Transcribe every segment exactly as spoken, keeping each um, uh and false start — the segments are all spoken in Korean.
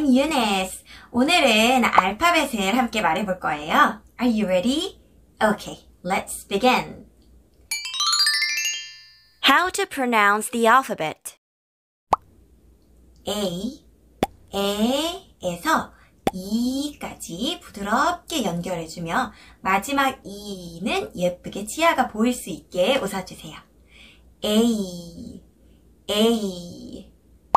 I'm Eunice. 오늘은 알파벳을 함께 말해볼 거예요. Are you ready? Okay, let's begin. How to pronounce the alphabet. A, 에에서 E까지 부드럽게 연결해주며 마지막 E는 예쁘게 치아가 보일 수 있게 웃어주세요. A, A,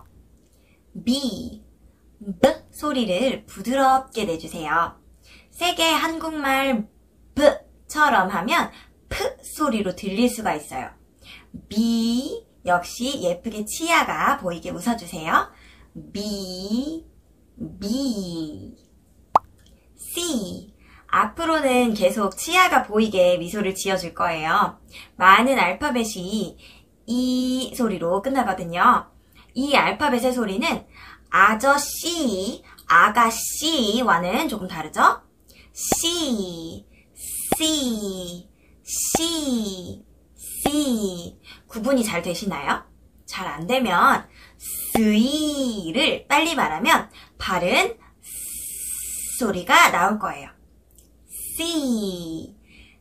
B, B 소리를 부드럽게 내주세요. 세게 한국말 B처럼 하면 P 소리로 들릴 수가 있어요. B 역시 예쁘게 치아가 보이게 웃어주세요. B, B, C. 앞으로는 계속 치아가 보이게 미소를 지어줄 거예요. 많은 알파벳이 이 소리로 끝나거든요. 이 알파벳의 소리는 아저씨, 아가씨와는 조금 다르죠? C, C, C, C. 구분이 잘 되시나요? 잘 안 되면 스이를 빨리 말하면 바른 스 소리가 나올 거예요. C,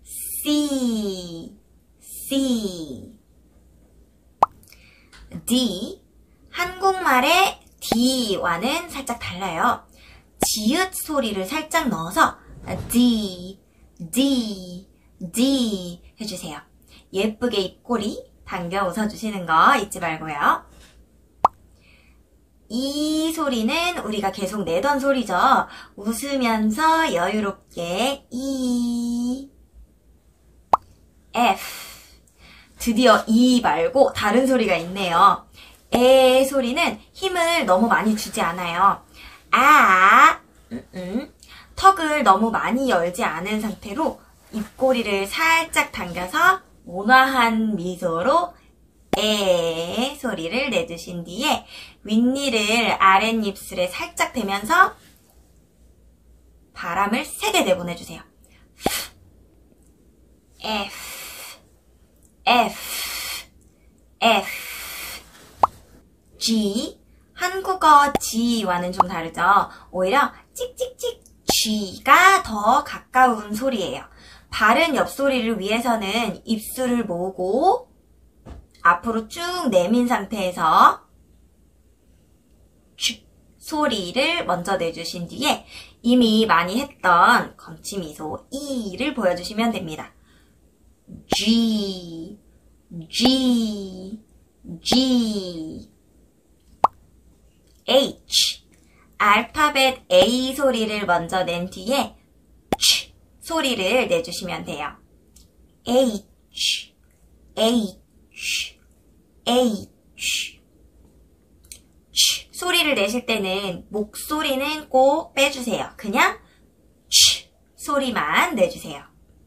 C, C. D. 한국말의 D와는 살짝 달라요. 지읒 소리를 살짝 넣어서 D, D, D 해주세요. 예쁘게 입꼬리 당겨 웃어주시는 거 잊지 말고요. 이 소리는 우리가 계속 내던 소리죠. 웃으면서 여유롭게 E, F. 드디어 E 말고 다른 소리가 있네요. 에 소리는 힘을 너무 많이 주지 않아요. 아, 음, 음. 턱을 너무 많이 열지 않은 상태로 입꼬리를 살짝 당겨서 온화한 미소로 에 소리를 내주신 뒤에 윗니를 아랫입술에 살짝 대면서 바람을 세게 내보내주세요. F, F, F. G. 한국어 G와는 좀 다르죠. 오히려 찍찍찍 G가 더 가까운 소리예요. 바른 옆소리를 위해서는 입술을 모으고 앞으로 쭉 내민 상태에서 G 소리를 먼저 내주신 뒤에 이미 많이 했던 검치미소 E를 보여주시면 됩니다. G, G, G. H. 알파벳 A 소리를 먼저 낸 뒤에 치 소리를 내주시면 돼요. H, H, H. 치 소리를 내실 때는 목소리는 꼭 빼주세요. 그냥 치 소리만 내주세요.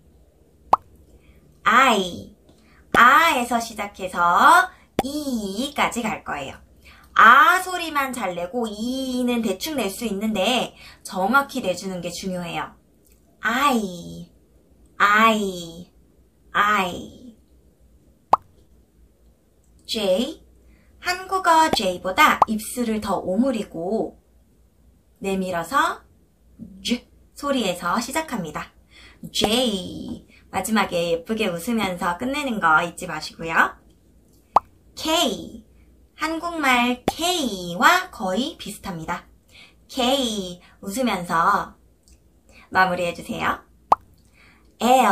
I. 아에서 시작해서 E까지 갈 거예요. 아 소리만 잘 내고 이는 대충 낼 수 있는데 정확히 내주는 게 중요해요. I, I, I. J. 한국어 J보다 입술을 더 오므리고 내밀어서 J 소리에서 시작합니다. J. 마지막에 예쁘게 웃으면서 끝내는 거 잊지 마시고요. K. 한국말 K와 거의 비슷합니다. K 웃으면서 마무리해주세요. L.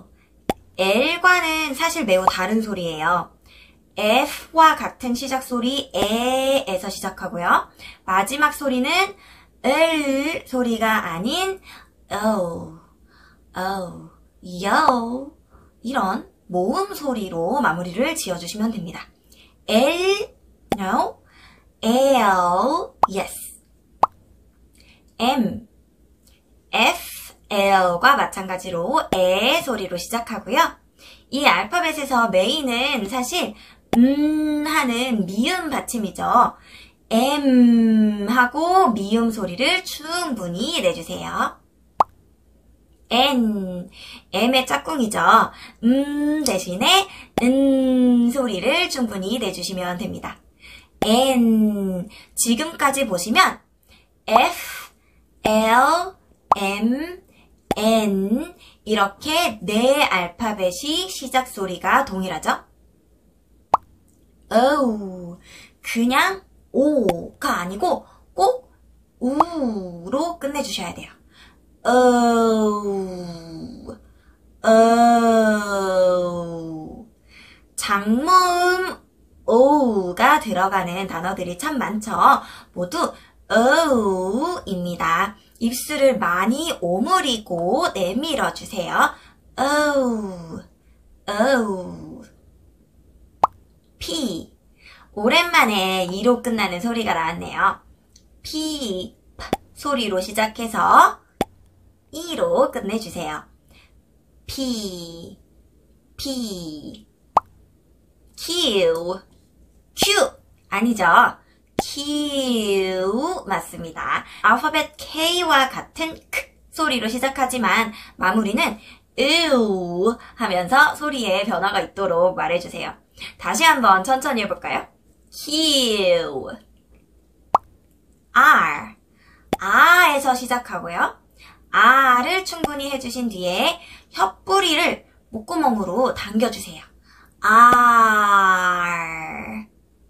L과는 사실 매우 다른 소리예요. F와 같은 시작 소리 에에서 시작하고요. 마지막 소리는 을 소리가 아닌 오, 오, 요 이런 모음 소리로 마무리를 지어주시면 됩니다. L No, L, yes. M, F, L과 마찬가지로 에 소리로 시작하고요. 이 알파벳에서 메인은 사실 음 하는 미음 받침이죠. M 하고 미음 소리를 충분히 내주세요. N, M의 짝꿍이죠. 음 대신에 은 소리를 충분히 내주시면 됩니다. N, 지금까지 보시면 F, L, M, N 이렇게 네 알파벳이 시작 소리가 동일하죠? 오, 그냥 오가 아니고 꼭 우로 끝내주셔야 돼요. 오, 오. 장모음 오가 들어가는 단어들이 참 많죠. 모두 오입니다. 입술을 많이 오므리고 내밀어 주세요. 오, 오. P. 오랜만에 이로 끝나는 소리가 나왔네요. P. 소리로 시작해서 이로 끝내주세요. P. P. Q. Q. 아니죠. Q. 맞습니다. 알파벳 K와 같은 K 소리로 시작하지만 마무리는 으 하면서 소리에 변화가 있도록 말해주세요. 다시 한번 천천히 해볼까요? Q. R. 아에서 시작하고요. R을 충분히 해주신 뒤에 혓뿌리를 목구멍으로 당겨주세요. R.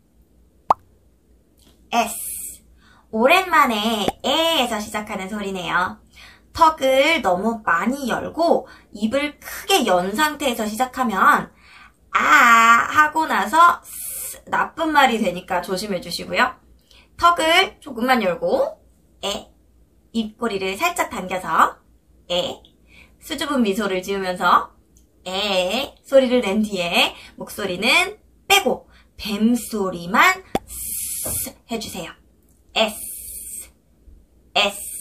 S. 오랜만에 에에서 시작하는 소리네요. 턱을 너무 많이 열고 입을 크게 연 상태에서 시작하면 아 하고 나서 스, 나쁜 말이 되니까 조심해 주시고요. 턱을 조금만 열고 에 입꼬리를 살짝 당겨서 에 수줍은 미소를 지으면서 에 소리를 낸 뒤에 목소리는 빼고 뱀소리만 스 해주세요. S S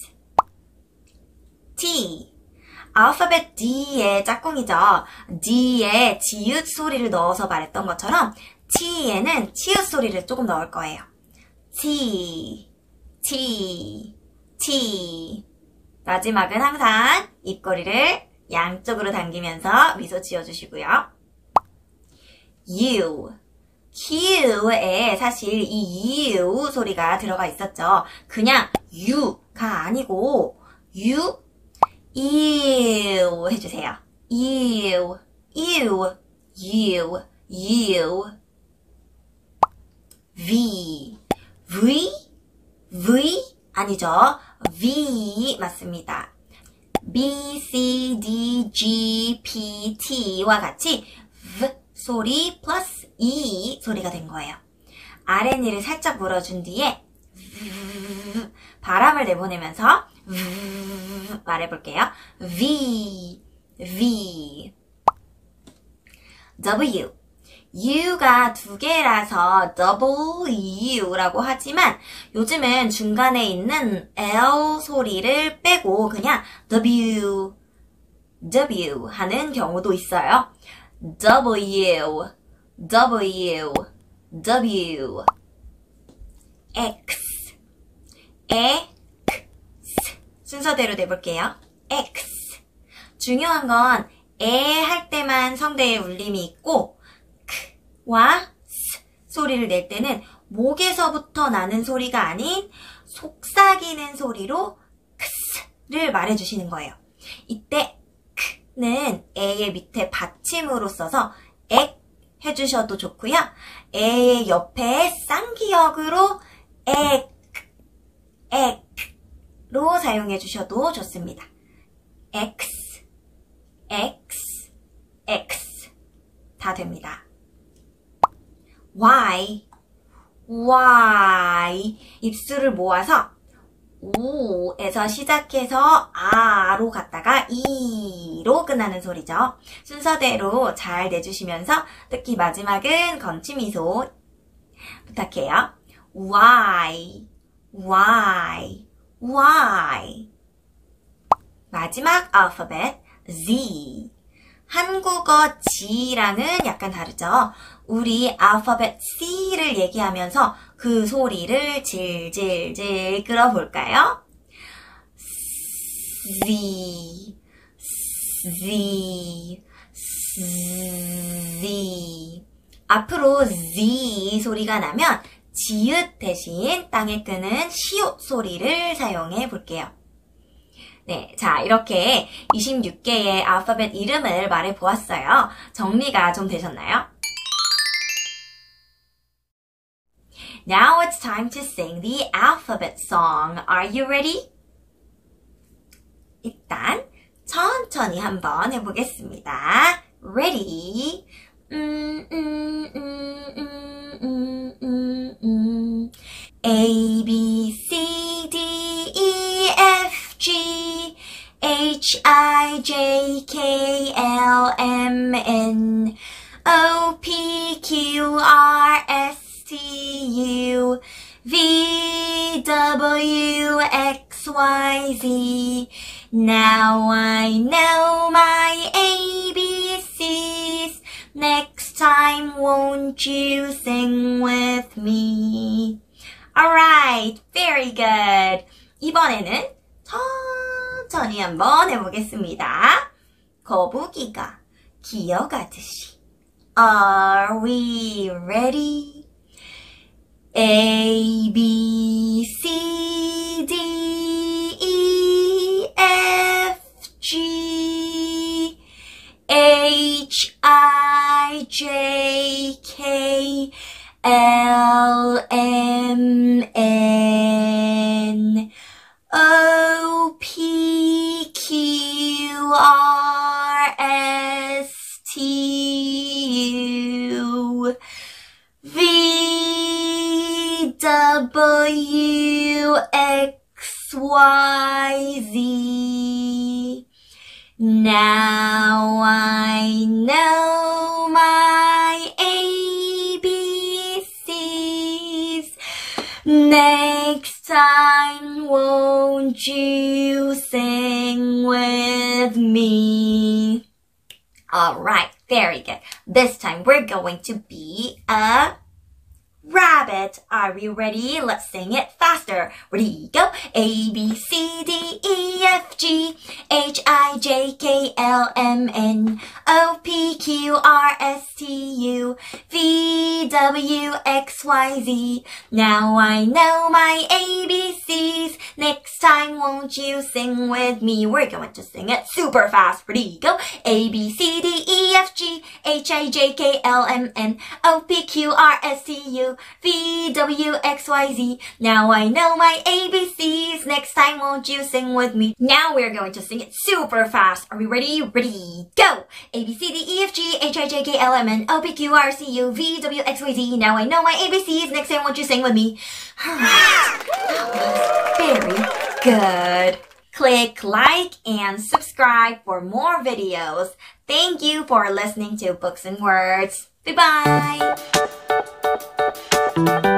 T. 알파벳 D의 짝꿍이죠. D에 지읒 소리를 넣어서 말했던 것처럼 T에는 치읓 소리를 조금 넣을 거예요. T, T, T. 마지막은 항상 입꼬리를 양쪽으로 당기면서 미소 지어주시고요. U. Q에 사실 이 U 소리가 들어가 있었죠. 그냥 U가 아니고 U, U 해주세요. U, U, U, U. V, V, V 아니죠. V 맞습니다. B, C, D, G, P, T와 같이 V 소리 플러스 E 소리가 된 거예요. 아랫니를 살짝 물어준 뒤에 바람을 내보내면서 말해볼게요. V, V. W. U가 두 개라서 W라고 하지만 요즘은 중간에 있는 L 소리를 빼고 그냥 W, W 하는 경우도 있어요. W, W, W. X, X. 순서대로 내볼게요. X. 중요한 건 에 할 때만 성대에 울림이 있고 K와 S 소리를 낼 때는 목에서부터 나는 소리가 아닌 속삭이는 소리로 X를 말해주시는 거예요. 이때 K는 에의 밑에 받침으로 써서 액 해주셔도 좋고요. 에의 옆에 쌍기역으로 액, 액로 사용해 주셔도 좋습니다. X, X, X 다 됩니다. Y, Y 입술을 모아서 오에서 시작해서 아로 갔다가 이로 끝나는 소리죠. 순서대로 잘 내주시면서 특히 마지막은 건치미소 부탁해요. Y, Y, Y. 마지막 알파벳 Z. 한국어 G랑은 약간 다르죠. 우리 알파벳 C를 얘기하면서 그 소리를 질질질 끌어볼까요? Z, Z, Z. 앞으로 Z 소리가 나면 지읒 대신 땅에 끄는 시옷 소리를 사용해 볼게요. 네, 자, 이렇게 이십육 개의 알파벳 이름을 말해 보았어요. 정리가 좀 되셨나요? Now it's time to sing the alphabet song. Are you ready? 일단 천천히 한번 해보겠습니다. Ready? 음, 음, 음, 음, 음, 음, 음. A, B, C, D, E, F, G, H, I, J, K, L, M, N, O, P, Q, R, S, T, U, V, W, X, Y, Z. Now I know my A B Cs. Next time won't you sing with me? Alright, very good. 이번에는 천천히 한번 해보겠습니다. 거북이가 기어가듯이. Are we ready? A, B, C, D, E, F, G, H, I, J, K, L, M, N, O, P, Q, R, S, T, U, V, W, X, Y, Z. Now I know my A B Cs. Next time won't you sing with me? Alright, very good. This time we're going to be a rabbit. Are we ready? Let's sing it faster. Ready, go. A, B, C, D, E, F, G, H, I, J, K, L, M, N, O, P, Q, R, S, T, U, V, W, X, Y, Z. Now I know my A B Cs. Next time won't you sing with me? We're going to sing it super fast. Ready, go. A, B, C, D, E, F, G, H, I, J, K, L, M, N, O, P, Q, R, S, T, U, V, W, X, Y, Z. Now I know my A B Cs. Next time won't you sing with me? Now we're going to sing it super fast. Are we ready? Ready, go! A, B, C, D, E, F, G, H, I, J, K, L, M, N, O, P, Q, R, S, T, U, V, W, X, Y, Z. Now I know my A B Cs. Next time won't you sing with me? Alright, that was very good. Click like and subscribe for more videos. Thank you for listening to Books and Words. Bye-bye!